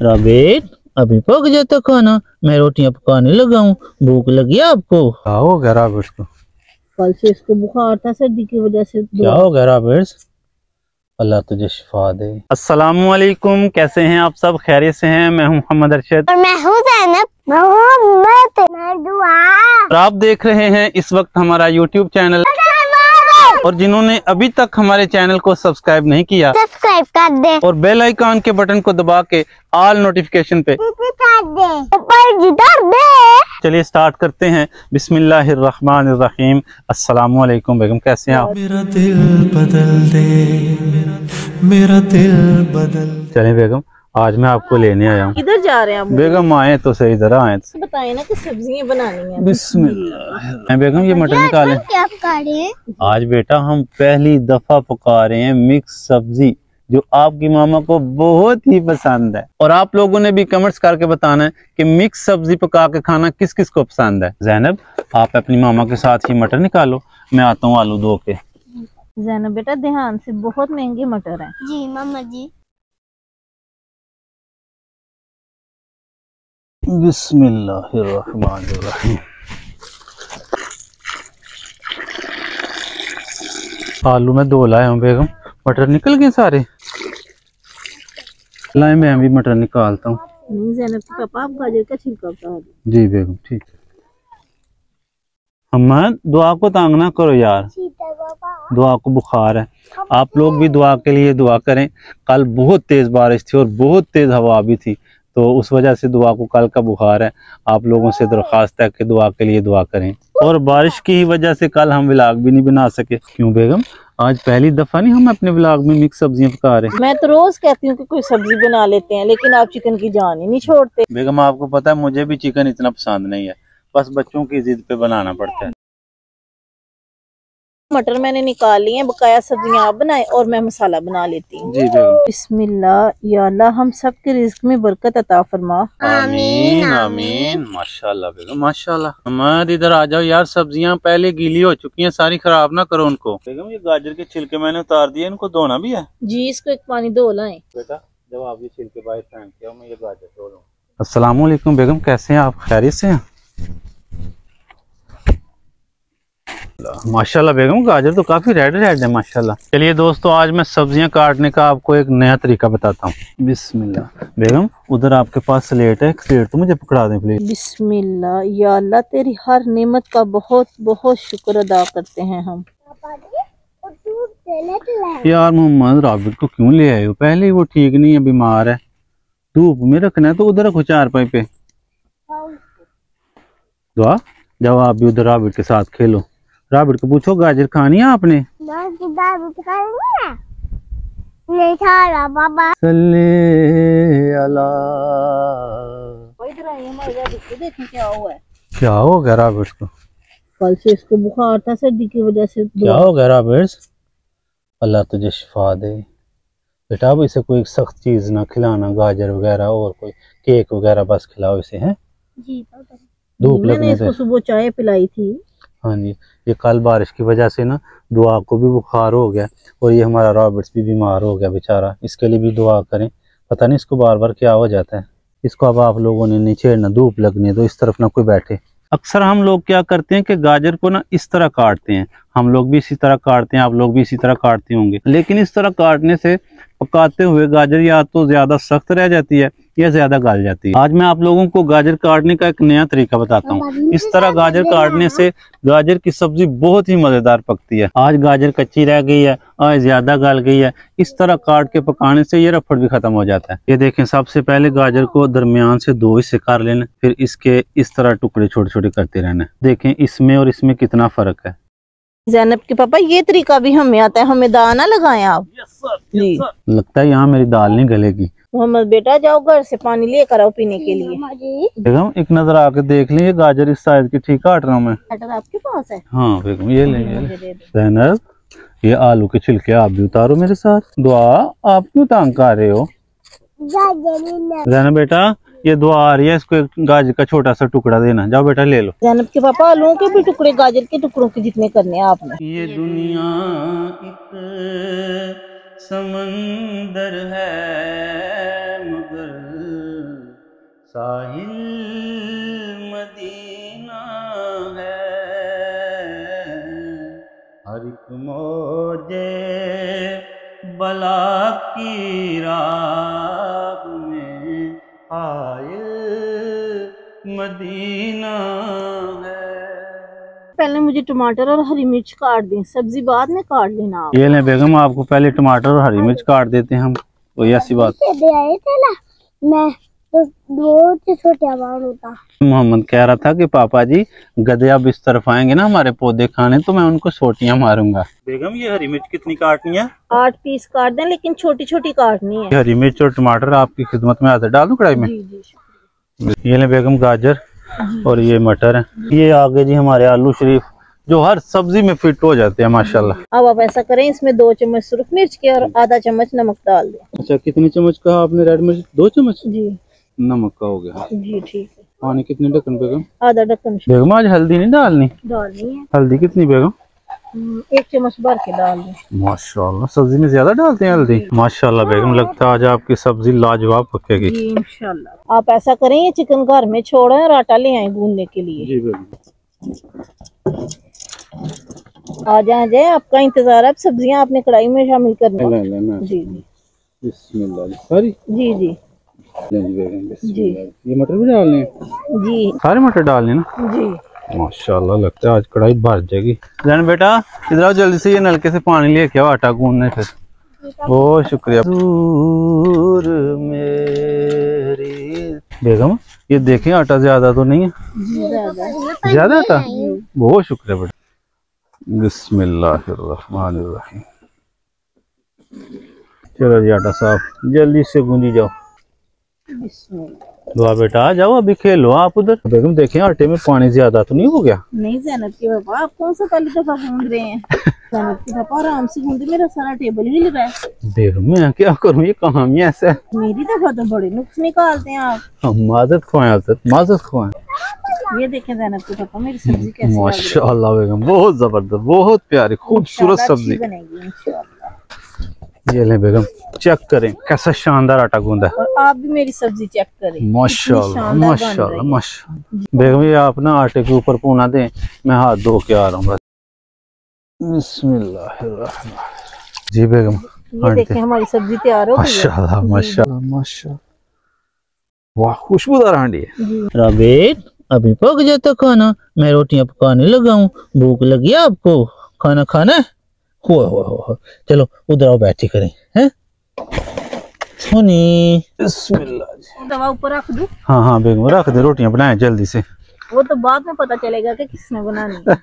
राबेट अभी पक जाता खाना, मैं रोटियां पकाने लगा हूँ। भूख लगी है आपको? क्या हो गया राबेट को? कल से इसको बुखार था सर्दी की वजह से। क्या हो गया राबेट? अल्लाह तुझे शिफा दे। अस्सलामुअलैकुम, कैसे हैं आप सब? खैरियत से हैं? मैं हूं मोहम्मद अरशद और मैं हूं ज़ैनब। और आप देख रहे हैं इस वक्त हमारा यूट्यूब चैनल। और जिन्होंने अभी तक हमारे चैनल को सब्सक्राइब नहीं किया, सब्सक्राइब कर दे और बेल आइकॉन के बटन को दबा के ऑल नोटिफिकेशन पे चलिए स्टार्ट करते हैं। बिस्मिल्लाहिर्रहमानिर्रहीम। अस्सलामुअलैकुम बेगम, कैसे हैं आप? मेरा दिल बदल दे, मेरा दिल बदल दे। चलें बेगम, आज मैं आपको लेने आया हूँ। किधर जा रहे हैं आप? बेगम आए तो सही, जरा आए तो। बताए ना कि सब्जियां बनानी है। बिस्मिल्लाह। बेगम ये मटर निकालें। क्या पका रहे हैं? आज बेटा हम पहली दफा पका रहे हैं मिक्स सब्जी, जो आपकी मामा को बहुत ही पसंद है। और आप लोगों ने भी कमेंट्स करके बताना है कि मिक्स सब्जी पका के खाना किस किस को पसंद है। ज़ैनब, आप अपनी मामा के साथ ही मटर निकालो, मैं आता हूँ आलू धो के। ज़ैनब बेटा ध्यान से, बहुत महंगे मटर हैं। जी मामा जी। बिस्मिल्लाहिर्रहमानिर्रहीम। आलू में 2 लाया हूँ बेगम। मटर निकल गए सारे? लाए, मैं भी मटर निकालता हूँ। नहीं ज़ैनब के पापा, आप गाजर का छिलका उतार दो। जी बेगम, ठीक है। अम्मा दुआ को तंग ना करो यार, दुआ को बुखार है। आप लोग भी दुआ के लिए दुआ करें। कल बहुत तेज बारिश थी और बहुत तेज हवा भी थी, तो उस वजह से दुआ को कल का बुखार है। आप लोगों से दरख्वास्त है कि दुआ के लिए दुआ करें। और बारिश की ही वजह से कल हम व्लॉग भी नहीं बना सके। क्यों बेगम, आज पहली दफा नहीं हम अपने व्लॉग में मिक्स सब्जियां पका रहे? मैं तो रोज कहती हूँ कि कोई सब्जी बना लेते हैं, लेकिन आप चिकन की जान ही नहीं छोड़ते। बेगम आपको पता है मुझे भी चिकन इतना पसंद नहीं है, बस बच्चों की जिद पे बनाना पड़ता है। मटर मैंने निकाल लिए हैं, बकाया सब्जियां आप बनाएं और मैं मसाला बना लेती हूँ। जी बेगम। बिस्मिल्लाह, या अल्लाह हम सब के रिज्क में बरकत अता फरमा। आमीन आमीन। माशाल्लाह बेगम माशाल्लाह। हमाद इधर आ जाओ यार, सब्जियां पहले गीली हो चुकी हैं, सारी खराब ना करो उनको। बेगम ये गाजर के छिलके मैंने उतार दिए, इनको धोना भी है? जी, इसको एक पानी धो लाएं। बेटा जब आप ये छिलके बाहर फेंक के आओ, मैं ये गाजर धो लूं। अस्सलामुअलैकुम बेगम, कैसे हैं आप? खैरियत से हैं? माशाल्लाह बेगम, गाजर तो काफी रेड रेड है माशाल्लाह। चलिए दोस्तों, आज मैं सब्जियां काटने का आपको एक नया तरीका बताता हूँ। बिस्मिल्लाह। बेगम उधर आपके पास स्लेट है, एक स्लेट तो मुझे पकड़ा दें प्लीज। बिस्मिल्लाह, या अल्लाह तेरी हर नेमत का बहुत बहुत शुक्र अदा करते हैं हम। यार मोहम्मद राबिट को क्यों ले आए हो? पहले ही वो ठीक नहीं है, बीमार है। धूप में रखना है तो उधर रखो चारपाई पे। दुआ जाओ, आप भी उधर राबिट के साथ खेलो। राबिट को पूछो गाजर खानी है आपने? नहीं खा रहा बाबा। सल्ले अला। इधर आइए, हमारे राबिट को देखें क्या हुआ है। क्या हो गया राबिट को? कल से इसको बुखार था सर्दी की वजह से। क्या हो गया राबिट? अल्लाह तुझे शिफा दे। बेटा अब इसे कोई सख्त चीज ना खिलाना, गाजर वगैरह और कोई केक वगैरह बस खिलाओ इसे, हैं? जी धूप मैंने लगने इसको से। सुबह चाय पिलाई थी। हाँ जी, ये कल बारिश की वजह से ना दुआ को भी बुखार हो गया, और ये हमारा रॉबर्ट्स भी बीमार हो गया बेचारा। इसके लिए भी दुआ करें, पता नहीं इसको बार बार क्या हो जाता है। इसको अब आप लोगों ने नहीं छेड़ना, धूप लगने दो, इस तरफ ना कोई बैठे। अक्सर हम लोग क्या करते हैं कि गाजर को ना इस तरह काटते हैं, हम लोग भी इसी तरह काटते हैं, आप लोग भी इसी तरह काटते होंगे। लेकिन इस तरह काटने से पकाते हुए गाजर या तो ज्यादा सख्त रह जाती है या ज्यादा गल जाती है। आज मैं आप लोगों को गाजर काटने का एक नया तरीका बताता हूँ। इस तरह गाजर काटने से गाजर की सब्जी बहुत ही मजेदार पकती है। आज गाजर कच्ची रह गई है, आज ज्यादा गल गई है, इस तरह काट के पकाने से ये रफड़ भी खत्म हो जाता है। ये देखें, सबसे पहले गाजर को दरमियान से 2 हिस्से कर लेना, फिर इसके इस तरह टुकड़े छोटे छोटे करते रहना। देखें इसमें और इसमें कितना फर्क है। ज़ैनब के पापा, ये तरीका भी हमें आता है, हमें दाल ना लगाएं आप। जी लगता है यहाँ मेरी दाल नहीं गलेगी। मोहम्मद बेटा जाओ घर से पानी लेकर आओ पीने के लिए। बेगम एक नजर आके देख लें, ये गाजर इस साइज की ठीक काट रहा हूँ मैं। मटर आपके पास है? हाँ बेगम, ये ले मुझे दे दो। ज़ैनब, ये आलू के छिलके आप भी उतारो मेरे साथ। दुआ आप क्यों तंग कर रहे हो? ज़ैनब बेटा ये दुआ आ रही है, इसको एक गाजर का छोटा सा टुकड़ा देना। जाओ बेटा ले लो। ज़ैनब के पापा, आलूओं के भी टुकड़े गाजर के टुकड़ों के जितने करने हैं आपने। ये दुनिया एक समंदर है, मगर साहिल मदीना है, हर एक मौजे बला की राह में आए मदीना है। पहले मुझे टमाटर और हरी मिर्च काट दें, सब्जी बाद में काट लेना आप। ये लें बेगम, आपको पहले टमाटर और हरी मिर्च काट देते हैं हम, कोई ऐसी बात। दे आए थे ना, मैं तो दो छोटे अमाउंट होता। मोहम्मद कह रहा था कि पापा जी गधे अब इस तरफ आएंगे ना हमारे पौधे खाने, तो मैं उनको सोटियां मारूंगा। बेगम ये हरी मिर्च कितनी काटनी है? 8 पीस काट दें, लेकिन छोटी छोटी काटनी है। हरी मिर्च और टमाटर आपकी खिदमत में आते, डाल दूं कढ़ाई में? जी जी। ये ले बेगम गाजर और ये मटर है। ये आगे जी हमारे आलू शरीफ जो हर सब्जी में फिट हो जाते हैं माशाल्लाह। अब आप ऐसा करें, इसमें 2 चम्मच सुरख मिर्च के और आधा चम्मच नमक डाल दें। अच्छा, कितने चम्मच कहा आपने रेड मिर्च? 2 चम्मच जी नमक का हो गया। जी ठीक है। पानी कितने ढक्कन बेगम? आधा ढक्कन बेगम आज हल्दी नहीं डालनी? डालनी है। हल्दी कितनी बेगम? 1 चम्मच भर के डाल दें। माशाल्लाह, सब्जी में ज्यादा डालते हैं हल्दी। माशाल्लाह बेगम, लगता है आज आपकी सब्जी लाजवाब पकेगी। जी इंशाल्लाह। आप ऐसा करें, ये चिकन घर में छोड़ें और आटा ले आए गूंदने के लिए। जी बेगम। आ जाए, आपका इंतजार है। अब सब्जियां आपने कढ़ाई में शामिल करनी है। जी जी बिस्मिल्लाह। सारी? जी जी जी बेगम, जी। ये मटर भी डालने हैं? जी सारे मटर डालने ना? जी। माशाल्लाह, लगता है आज कढ़ाई भर जाएगी। जैन बेटा इधर आओ, जल्दी से ये नलके से पानी लेके आओ आटा गूंदने से। बहुत शुक्रिया। दूर मेरी बेगम, ये देखें आटा ज्यादा तो नहीं है? ज्यादा आटा? बहुत शुक्रिया बेटा। बिस्मिल्लाहिर्रहमानिर्रहीम। चलो जी, आटा साफ, जल्दी से गूंजी जाओ। दुआ बेटा आ जाओ, अभी खेलो आप उधर। बेगम देखें आटे में पानी ज्यादा तो नहीं हो गया? नहीं ज़ैनब के पापा, आप कौन सा पहली दफा गूंद रहे हैं? ज़ैनब के पापा आराम से गूंदे, मेरा सारा टेबल हिल रहा है। बेगम मैं क्या करूँ, ये कहाँ में ऐसा है? मेरी दफा तो बड़े नुक्स निकालते हैं आप। हम माजत खुआएं, माजत खुआएं। ये देखें ज़ैनब के पापा, मेरी सब्जी कैसी माशाल्लाह बेगम, बहुत जबरदस्त, बहुत प्यारी खूबसूरत सब्जी बनेगी इंशाल्लाह। ये ले बेगम, चेक करें कैसा शानदार आटा गूंदा है। और आप भी मेरी सब्जी चेक करें। माशाल्लाह माशाल्लाह माशाल्लाह। बेगम ये आप ना आटे के ऊपर पूना दें, मैं हाथ धो के आ रहा हूँ बस। बिस्मिल्लाहिर्रहमानिर्रहीम। जी बेगम, ये देखें हमारी सब्जी तैयार हो गई है। माशाल्लाह माशाल्लाह माशाल्लाह, वाह खुशबूदार हांडी है। राबेट अभी पक जाता खाना, मैं रोटियां पकाने लगा हूँ। भूख लगी आपको? खाना खाना है? हो चलो उधर आओ, बैठी करें हैं। सुनी बिस्मिल्लाह। दवा ऊपर रख दूं? हाँ हाँ बेगम रख दे, रोटियां बनाए जल्दी से। वो तो बाद में पता चलेगा कि किसने बनानी है।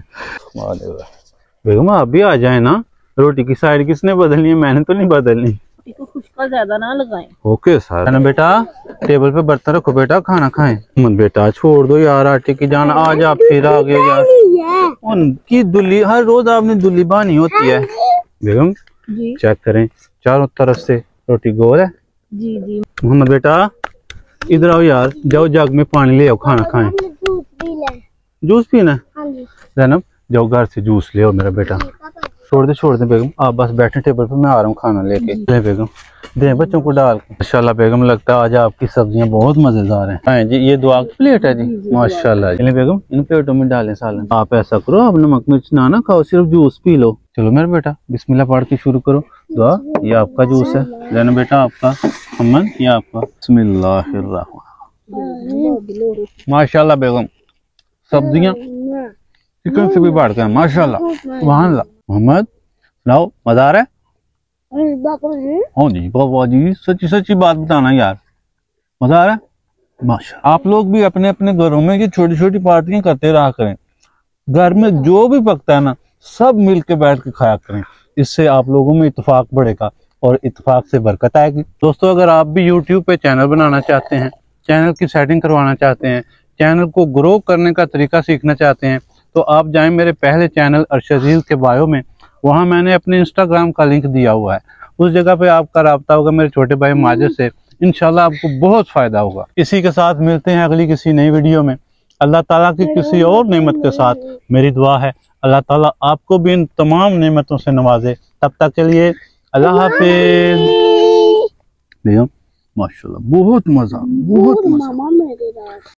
बेगम आप भी आ जाए ना, रोटी की साइड किसने बदलनी है? मैंने तो नहीं बदलनी। रोटी को खुशका ज्यादा ना लगाएं। Okay sir. ना बेटा टेबल पे बर्तन रखो बेटा, खाना खाएं। मन बेटा छोड़ दो यार आटे की जान, आज आप फिर आ गए यार। उनकी दुल्ली हर रोज आपने दुल्ली बानी होती है। बेगम जी चेक करें चारों तरफ से रोटी गोल है। जी जी। मोहम्मद बेटा इधर आओ यार, जाओ जग में पानी ले आओ, खाना खाएं। जूस पीना है? जैनब जाओ घर से जूस ले आओ मेरा बेटा। छोड़ दे बेगम, आप बस बैठे टेबल पे, मैं आ रहा हूँ खाना लेके। ले बेगम दे बच्चों को डाल के। माशाल्लाह बेगम, लगता है आज आपकी सब्जियां बहुत मजेदार हैं। हाँ जी, ये दुआ की प्लेट है जी। माशाल्लाह। चलिए बेगम इन प्लेटों में डालें सालन। आप ऐसा करो, आप नमक मिर्च ना खाओ, सिर्फ जूस पी लो। चलो मेरा बेटा बिस्मिल्लाह पढ़ के शुरू करो दुआ। ये आपका जूस है जैनब बेटा, आपका मोहम्मद ये आपका। बिस्मिल्लाहिर्रहमानिर्रहीम। माशाल्लाह बेगम, सब्जियां चिकन से भी बढ़ गए माशाल्लाह। सुभान अल्लाह। मोहम्मद सुनाओ, मजा आ रहा है? हाँ जी बाबा जी, सच्ची सच्ची बात बताना यार, मजा आ रहा है? माशाल्लाह। आप लोग भी अपने अपने घरों में ये छोटी छोटी पार्टियां करते रहा करें। घर में जो भी पकता है ना, सब मिल के बैठ के खाया करें। इससे आप लोगों में इत्तेफाक बढ़ेगा और इत्तेफाक से बरकत आएगी। दोस्तों अगर आप भी YouTube पे चैनल बनाना चाहते हैं, चैनल की सेटिंग करवाना चाहते हैं, चैनल को ग्रो करने का तरीका सीखना चाहते हैं, तो आप जाएं मेरे पहले चैनल अरशदील के बायो में, वहाँ मैंने अपने इंस्टाग्राम का लिंक दिया हुआ है। उस जगह पे आपका राब्ता होगा मेरे छोटे भाई माजिद से, इंशाल्लाह आपको बहुत फायदा होगा। इसी के साथ मिलते हैं अगली किसी नई वीडियो में। अल्लाह ताला की किसी और नेमत के साथ मेरी दुआ है अल्लाह ताला आपको भी इन तमाम नेमतों से नवाजे। तब तक के लिए अल्लाह हाफिज। माशाल्लाह बहुत मजा, बहुत मजा। मामा मेरे रात